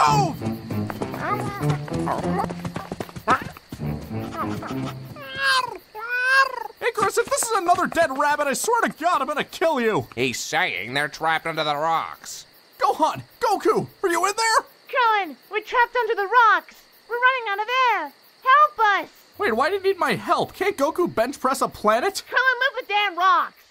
move! Icarus, if this is another dead rabbit, I swear to God, I'm gonna kill you! He's saying they're trapped under the rocks. Gohan! Goku! Are you in there? Krillin, we're trapped under the rocks. We're running out of air. Help us! Wait, why do you need my help? Can't Goku bench press a planet? Krillin, move the damn rocks.